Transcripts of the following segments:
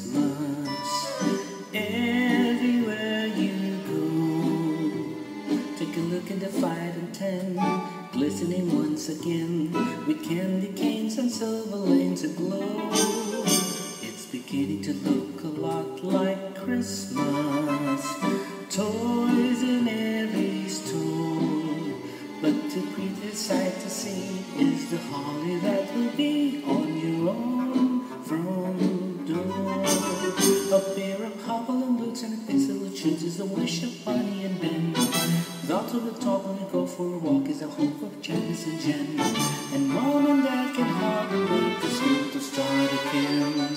Christmas everywhere you go. Take a look at the 5 and 10, glistening once again with candy canes and silver lanes aglow. It's beginning to look a lot like Christmas, toys in every store. But the prettiest sight to see is the holly that will be on your own front door. A pair of hobble boots and a pistol of shoes is a wish of Bonnie and Ben. Thoughts of the top when you go for a walk is a hope of Janice and Jen. And Mom and Dad can hardly wait for school to start again.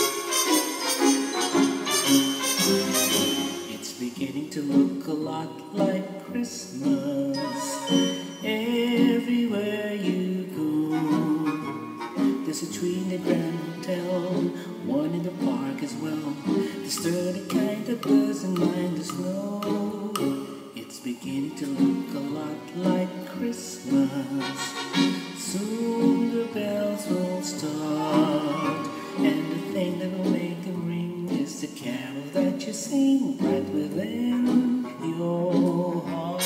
It's beginning to look a lot like Christmas everywhere you go. There's a tree in the Grand Hotel, one in the park as well, the sturdy kind that doesn't mind the snow. It's beginning to look a lot like Christmas. Soon the bells will start, and the thing that will make them ring is the carol that you sing right within your heart.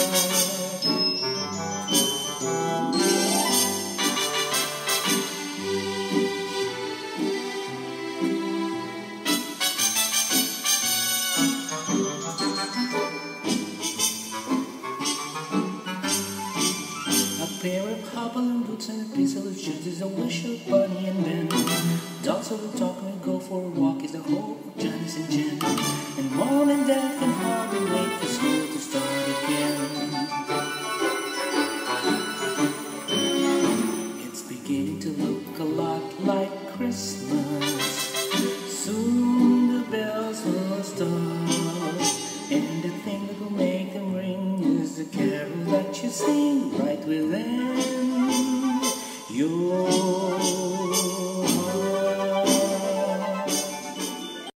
A pair of hobble boots and a piece of shoes is a wish of Bonnie and Ben. Dogs will talk and go for a walk is the hope of Janice and Jen. And Mom and Dad can hardly wait for school to start again. It's beginning to look a lot like Christmas. Soon the bells will start, and the thing that will make them ring is the carol that you sing right within your